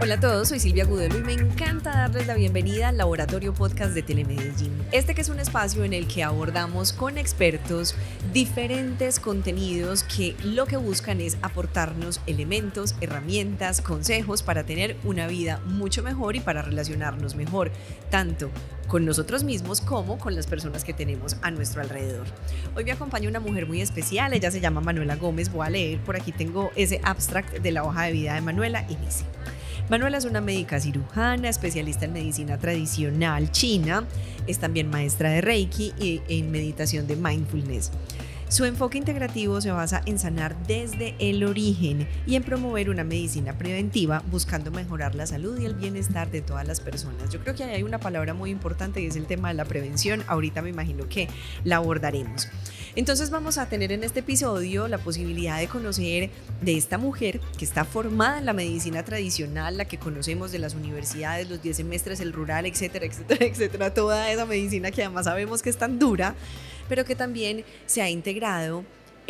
Hola a todos, soy Silvia Gudelo y me encanta darles la bienvenida al Laboratorio Podcast de Telemedellín. Este que es un espacio en el que abordamos con expertos diferentes contenidos que lo que buscan es aportarnos elementos, herramientas, consejos para tener una vida mucho mejor y para relacionarnos mejor, tanto con nosotros mismos como con las personas que tenemos a nuestro alrededor. Hoy me acompaña una mujer muy especial, ella se llama Manuela Gómez. Voy a leer, por aquí tengo ese abstract de la hoja de vida de Manuela y dice: Manuela es una médica cirujana, especialista en medicina tradicional china, es también maestra de Reiki y en meditación de mindfulness. Su enfoque integrativo se basa en sanar desde el origen y en promover una medicina preventiva buscando mejorar la salud y el bienestar de todas las personas. Yo creo que hay una palabra muy importante y es el tema de la prevención. Ahorita me imagino que la abordaremos. Entonces vamos a tener en este episodio la posibilidad de conocer de esta mujer que está formada en la medicina tradicional, la que conocemos de las universidades, los 10 semestres, el rural, etcétera, etcétera, etcétera, toda esa medicina que además sabemos que es tan dura, pero que también se ha integrado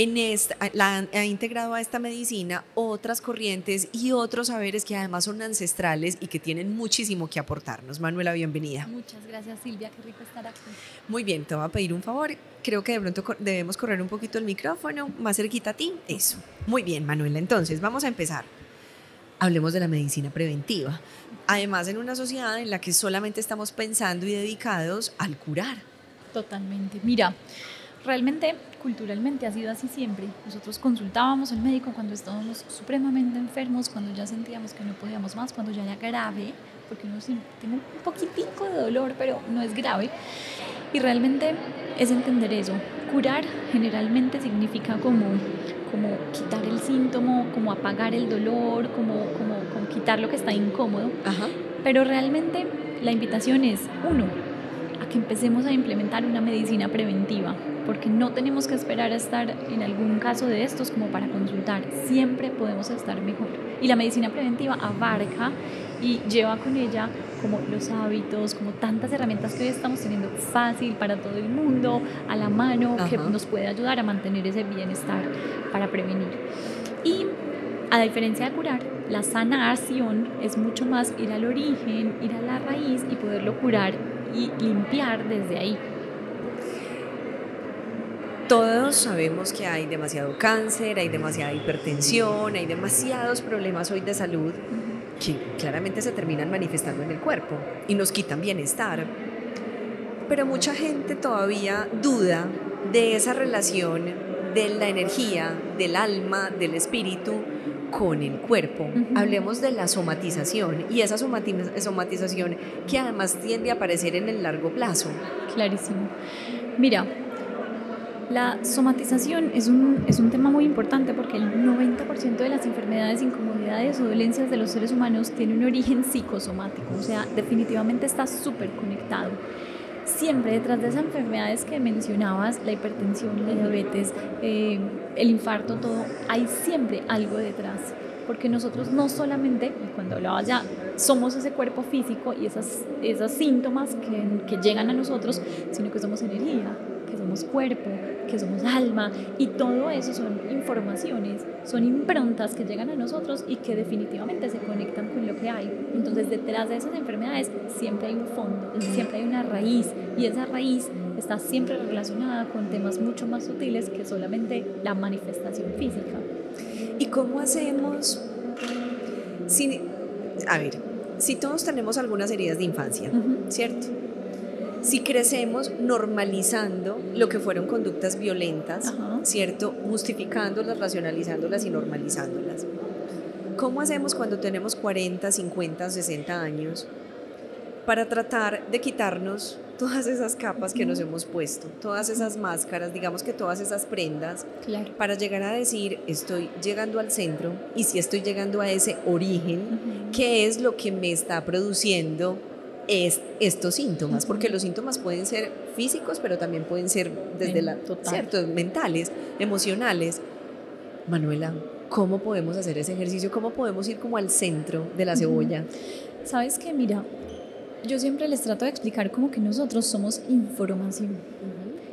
ha integrado a esta medicina otras corrientes y otros saberes que además son ancestrales y que tienen muchísimo que aportarnos. Manuela, bienvenida. Muchas gracias, Silvia, qué rico estar aquí. Muy bien, te voy a pedir un favor. Creo que de pronto debemos correr un poquito el micrófono, más cerquita a ti. Eso. Muy bien, Manuela. Entonces, vamos a empezar. Hablemos de la medicina preventiva. Además, en una sociedad en la que solamente estamos pensando y dedicados al curar. Totalmente. Mira, realmente, culturalmente ha sido así siempre. Nosotros consultábamos al médico cuando estábamos supremamente enfermos, cuando ya sentíamos que no podíamos más, cuando ya era grave, porque uno tiene un poquitico de dolor, pero no es grave. Y realmente es entender eso. Curar generalmente significa como quitar el síntoma, como apagar el dolor, como quitar lo que está incómodo. Ajá. Pero realmente la invitación es, uno, a que empecemos a implementar una medicina preventiva, porque no tenemos que esperar a estar en algún caso de estos como para consultar, siempre podemos estar mejor. Y la medicina preventiva abarca y lleva con ella como los hábitos, como tantas herramientas que hoy estamos teniendo fácil para todo el mundo, a la mano, que nos puede ayudar a mantener ese bienestar para prevenir. Y a diferencia de curar, la sanación es mucho más ir al origen, ir a la raíz y poderlo curar y limpiar desde ahí. Todos sabemos que hay demasiado cáncer, hay demasiada hipertensión, hay demasiados problemas hoy de salud que claramente se terminan manifestando en el cuerpo y nos quitan bienestar. Pero mucha gente todavía duda de esa relación de la energía, del alma, del espíritu con el cuerpo. Hablemos de la somatización y esa somatización que además tiende a aparecer en el largo plazo. Clarísimo. Mira, la somatización es un tema muy importante porque el 90% de las enfermedades, incomodidades o dolencias de los seres humanos tiene un origen psicosomático, o sea, definitivamente está súper conectado. Siempre detrás de esas enfermedades que mencionabas, la hipertensión, la diabetes, el infarto, todo, hay siempre algo detrás. Porque nosotros no solamente, cuando hablaba ya, somos ese cuerpo físico y esos síntomas que llegan a nosotros, sino que somos energía, que somos cuerpo, que somos alma, y todo eso son informaciones, son improntas que llegan a nosotros y que definitivamente se conectan con lo que hay. Entonces, detrás de esas enfermedades siempre hay un fondo, siempre hay una raíz, y esa raíz está siempre relacionada con temas mucho más sutiles que solamente la manifestación física. ¿Y cómo hacemos si todos tenemos algunas heridas de infancia, ¿cierto? Si crecemos normalizando lo que fueron conductas violentas, ¿cierto? Justificándolas, racionalizándolas y normalizándolas. ¿Cómo hacemos cuando tenemos 40, 50, 60 años para tratar de quitarnos todas esas capas que nos hemos puesto, todas esas máscaras, digamos que todas esas prendas, claro, para llegar a decir, estoy llegando al centro, y si estoy llegando a ese origen, ¿qué es lo que me está produciendo estos síntomas? Porque los síntomas pueden ser físicos, pero también pueden ser desde ¿cierto? Mentales, emocionales. Manuela, ¿cómo podemos hacer ese ejercicio? ¿Cómo podemos ir como al centro de la cebolla? ¿Sabes qué? Mira, yo siempre les trato de explicar como que nosotros somos información.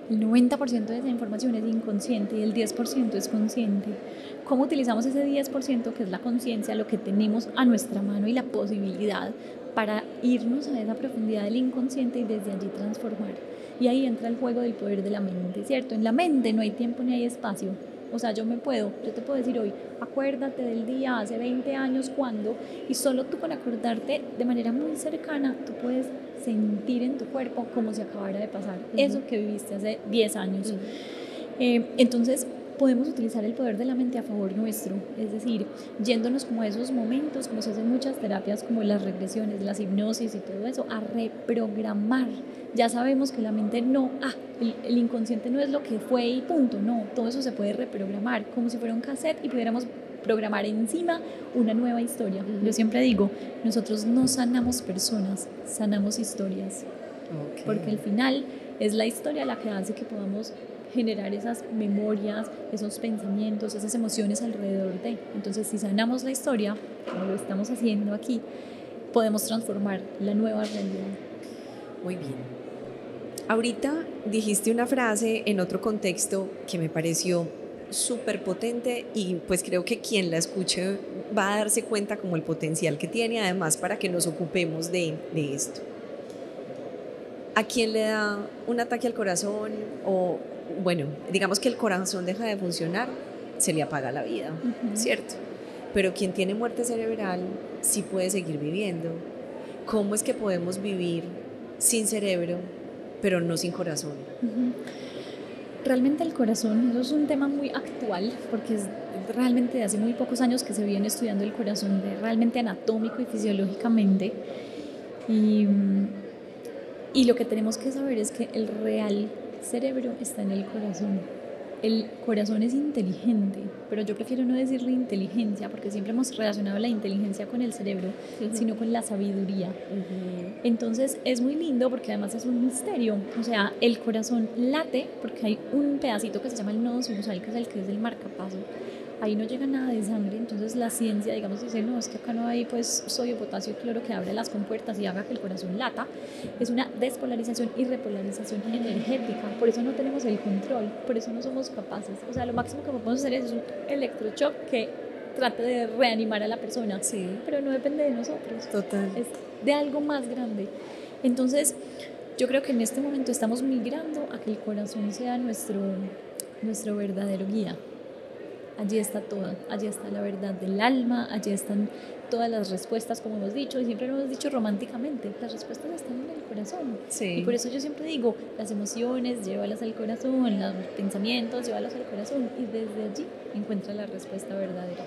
El 90% de esa información es inconsciente y el 10% es consciente. ¿Cómo utilizamos ese 10% que es la conciencia, lo que tenemos a nuestra mano y la posibilidad para irnos a esa profundidad del inconsciente y desde allí transformar? Y ahí entra el juego del poder de la mente, ¿cierto? En la mente no hay tiempo ni hay espacio. O sea, yo te puedo decir hoy, acuérdate del día hace 20 años cuando, y solo tú con acordarte de manera muy cercana, tú puedes sentir en tu cuerpo como si acabara de pasar eso que viviste hace 10 años. Entonces, podemos utilizar el poder de la mente a favor nuestro, es decir, yéndonos como a esos momentos, como se hacen muchas terapias como las regresiones, las hipnosis y todo eso, a reprogramar. Ya sabemos que la mente no, el inconsciente no es lo que fue y punto, no, todo eso se puede reprogramar, como si fuera un cassette y pudiéramos programar encima una nueva historia. Yo siempre digo, nosotros no sanamos personas, sanamos historias, porque al final es la historia la que hace que podamos generar esas memorias, esos pensamientos, esas emociones alrededor de. Entonces, si sanamos la historia, como lo estamos haciendo aquí, podemos transformar la nueva realidad. Muy bien. Ahorita dijiste una frase en otro contexto que me pareció súper potente y pues creo que quien la escuche va a darse cuenta como el potencial que tiene además para que nos ocupemos de esto. ¿A quién le da un ataque al corazón o, bueno, digamos que el corazón deja de funcionar, se le apaga la vida, ¿cierto? Pero quien tiene muerte cerebral sí puede seguir viviendo. ¿Cómo es que podemos vivir sin cerebro, pero no sin corazón? Realmente el corazón, eso es un tema muy actual, porque es realmente de hace muy pocos años que se viene estudiando el corazón realmente anatómico y fisiológicamente. Y lo que tenemos que saber es que el real cerebro está en el corazón. El corazón es inteligente, pero yo prefiero no decirle inteligencia porque siempre hemos relacionado la inteligencia con el cerebro, sino con la sabiduría. Entonces es muy lindo porque además es un misterio. O sea, el corazón late porque hay un pedacito que se llama el nodo sinusal, que es el marcapaso. Ahí no llega nada de sangre, entonces la ciencia, digamos, dice, no, es que acá no hay pues sodio, potasio y cloro que abra las compuertas y haga que el corazón lata. Es una despolarización y repolarización energética, por eso no tenemos el control, por eso no somos capaces. O sea, lo máximo que podemos hacer es un electroshock que trate de reanimar a la persona, pero no depende de nosotros. Total. Es de algo más grande. Entonces, yo creo que en este momento estamos migrando a que el corazón sea nuestro verdadero guía. Allí está todo, allí está la verdad del alma, allí están todas las respuestas, como hemos dicho, y siempre lo hemos dicho románticamente, las respuestas están en el corazón. Y por eso yo siempre digo, las emociones, llévalas al corazón, los pensamientos, llévalos al corazón, y desde allí encuentra la respuesta verdadera.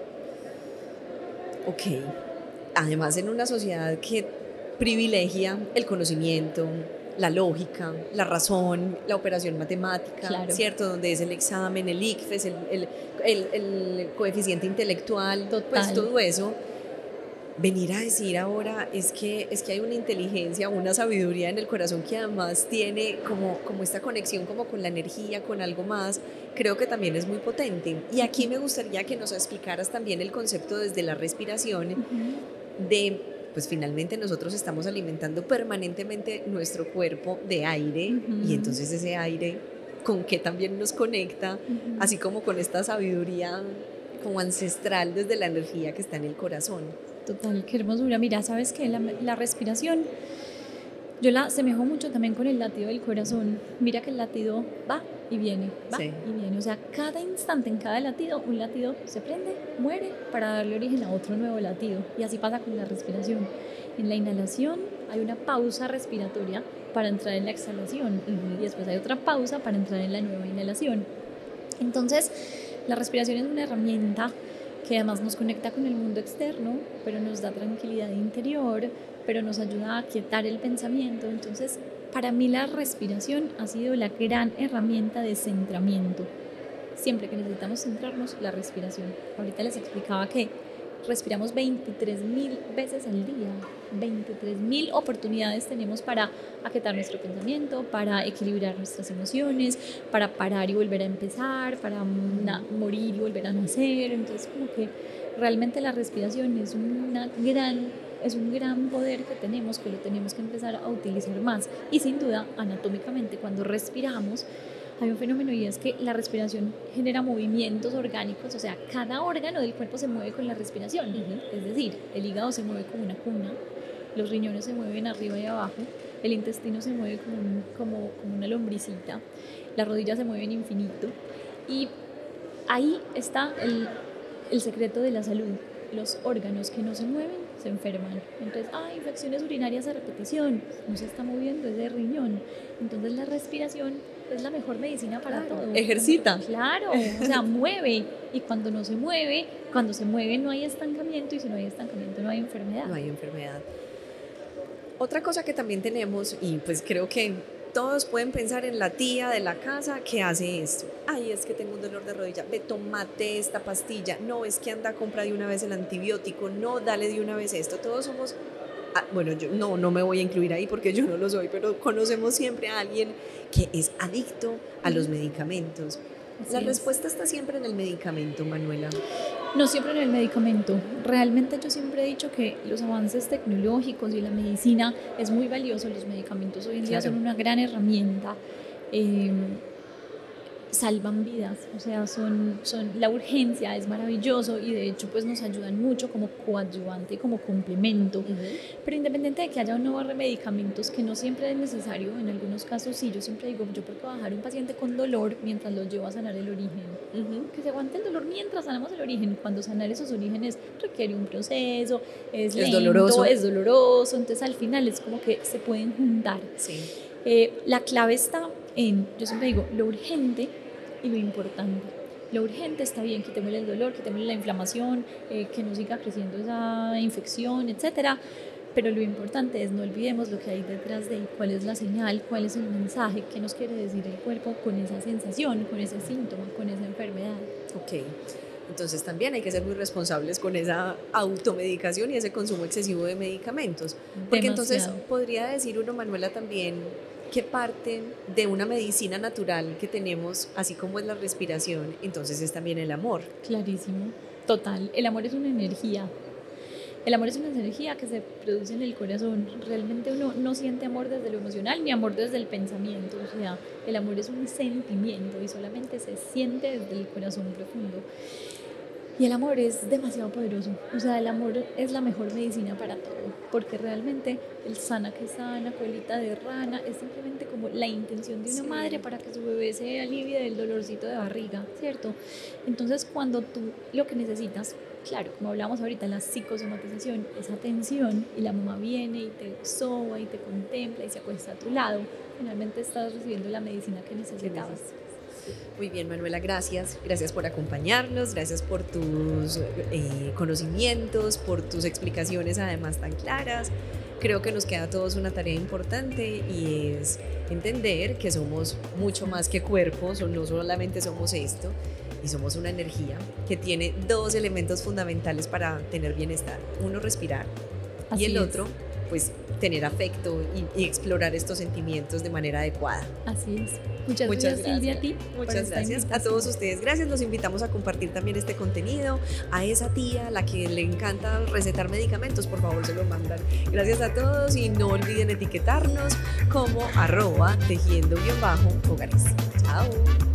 Ok, además en una sociedad que privilegia el conocimiento, la lógica, la razón, la operación matemática, ¿cierto? Donde es el examen, el ICFES, el coeficiente intelectual, pues todo eso. Venir a decir ahora es que hay una inteligencia, una sabiduría en el corazón que además tiene como esta conexión como con la energía, con algo más, creo que también es muy potente. Y aquí me gustaría que nos explicaras también el concepto desde la respiración de... pues finalmente nosotros estamos alimentando permanentemente nuestro cuerpo de aire y entonces ese aire con qué también nos conecta, así como con esta sabiduría como ancestral desde la energía que está en el corazón. Total, qué hermosura. Mira, ¿sabes qué? La respiración, yo la asemejo mucho también con el latido del corazón. Mira que el latido va y viene, y viene. O sea, cada instante, en cada latido, un latido se prende, muere, para darle origen a otro nuevo latido. Y así pasa con la respiración. En la inhalación hay una pausa respiratoria para entrar en la exhalación. Y después hay otra pausa para entrar en la nueva inhalación. Entonces, la respiración es una herramienta que además nos conecta con el mundo externo, pero nos da tranquilidad interior, pero nos ayuda a aquietar el pensamiento. Entonces, para mí la respiración ha sido la gran herramienta de centramiento. Siempre que necesitamos centrarnos, la respiración. Ahorita les explicaba que respiramos 23.000 veces al día. 23.000 oportunidades tenemos para aquietar nuestro pensamiento, para equilibrar nuestras emociones, para parar y volver a empezar, para morir y volver a nacer. Entonces, como que realmente la respiración es una gran es un gran poder que tenemos, que lo tenemos que empezar a utilizar más. Y sin duda, anatómicamente, cuando respiramos, hay un fenómeno y es que la respiración genera movimientos orgánicos, o sea, cada órgano del cuerpo se mueve con la respiración. Es decir, el hígado se mueve como una cuna, los riñones se mueven arriba y abajo, el intestino se mueve como una lombricita, las rodillas se mueven infinito. Y ahí está el secreto de la salud. Los órganos que no se mueven se enferman. Entonces, infecciones urinarias a repetición, no se está moviendo ese riñón. Entonces la respiración es la mejor medicina para todo. Ejercita. Claro, o sea, mueve. Y cuando no se mueve, cuando se mueve no hay estancamiento, y si no hay estancamiento no hay enfermedad. No hay enfermedad. Otra cosa que también tenemos, y pues creo que todos pueden pensar en la tía de la casa que hace esto. Es que tengo un dolor de rodilla, ve, tómate esta pastilla. No, es que anda a comprar de una vez el antibiótico. No, dale de una vez esto. Todos somos, bueno, yo no me voy a incluir ahí porque yo no lo soy, pero conocemos siempre a alguien que es adicto a los medicamentos. La respuesta está siempre en el medicamento, Manuela. No siempre en el medicamento. Realmente yo siempre he dicho que los avances tecnológicos y la medicina es muy valioso. Los medicamentos hoy en día son una gran herramienta. Salvan vidas, o sea, la urgencia es maravilloso y de hecho pues nos ayudan mucho como coadyuvante y como complemento. Pero independiente de que haya o no medicamentos, que no siempre es necesario, en algunos casos sí, yo siempre digo, yo por qué bajar a un paciente con dolor mientras lo llevo a sanar el origen, que se aguante el dolor mientras sanamos el origen. Cuando sanar esos orígenes requiere un proceso, es lento, es doloroso, entonces al final es como que se pueden juntar. La clave está en, yo siempre digo, lo urgente y lo importante. Lo urgente está bien, quitémosle el dolor, quitémosle la inflamación, que no siga creciendo esa infección, etcétera. Pero lo importante es no olvidemos lo que hay detrás de cuál es la señal, cuál es el mensaje, qué nos quiere decir el cuerpo con esa sensación, con ese síntoma, con esa enfermedad. Ok, entonces también hay que ser muy responsables con esa automedicación y ese consumo excesivo de medicamentos. Porque entonces podría decir uno, Manuela, también que parte de una medicina natural que tenemos, así como es la respiración, entonces es también el amor. Clarísimo, total. El amor es una energía. El amor es una energía que se produce en el corazón. Realmente uno no siente amor desde lo emocional ni amor desde el pensamiento. O sea, el amor es un sentimiento y solamente se siente desde el corazón profundo. Y el amor es demasiado poderoso. O sea, el amor es la mejor medicina para todo. Porque realmente el sana que sana, colita de rana, es simplemente como la intención de una madre para que su bebé se alivie del dolorcito de barriga, ¿cierto? Entonces, cuando tú lo que necesitas, claro, como hablamos ahorita, la psicosomatización es atención, y la mamá viene y te soba y te contempla y se acuesta a tu lado, finalmente estás recibiendo la medicina que necesitabas. Muy bien, Manuela, gracias por acompañarnos, gracias por tus conocimientos, por tus explicaciones además tan claras. Creo que nos queda a todos una tarea importante y es entender que somos mucho más que cuerpos, o no solamente somos esto, y somos una energía que tiene dos elementos fundamentales para tener bienestar. Uno, respirar, y el otro, pues tener afecto y explorar estos sentimientos de manera adecuada. Así es. Muchas gracias, Silvia, a ti. Muchas gracias a todos ustedes. Gracias, los invitamos a compartir también este contenido. A esa tía a la que le encanta recetar medicamentos, por favor, se lo mandan. Gracias a todos y no olviden etiquetarnos como @tejiendo_hogares. Chao.